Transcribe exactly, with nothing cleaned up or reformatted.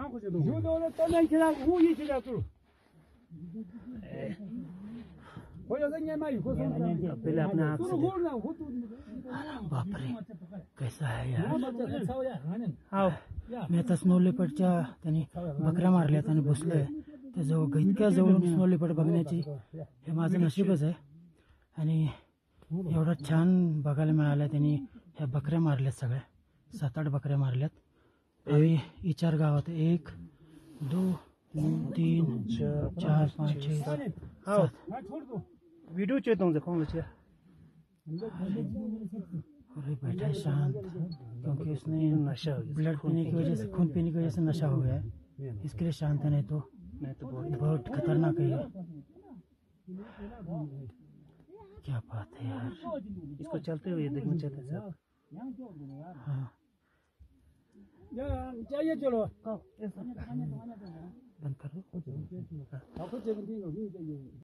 유도는 떠난 지나 우이 지나 또 होएगा मैं ही कोशिश पहले अपने आप से बाप रे कैसा है यार आओ मी आता स्नो लेपर्डच्या त्यांनी बकऱ्या मारल्या आणि बसलोय त्या जवळ इतक्या जवळून स्नो लेपर्ड बघण्याची हे माझं नशीबच आहे आणि एवढा छान बघायला मिळालं त्यांनी ह्या बकऱ्या मारल्यात सगळ्या सात आठ बकऱ्या मारल्यात आम्ही इचार गावात एक दोन तीन चार पाँच छः सात वीडियो चाहिए तुमसे कौन बचिया अरे बैठा है शांत क्योंकि उसने नशा ब्लड पीने की वजह से खून पीने की वजह से नशा हो गया है इसके लिए शांत है नहीं तो नहीं तो बहुत बहुत खतरनाक है ये क्या बात है यार इसको चलते हुए देखना चाहते हैं हाँ चाहिए चलो बंद करो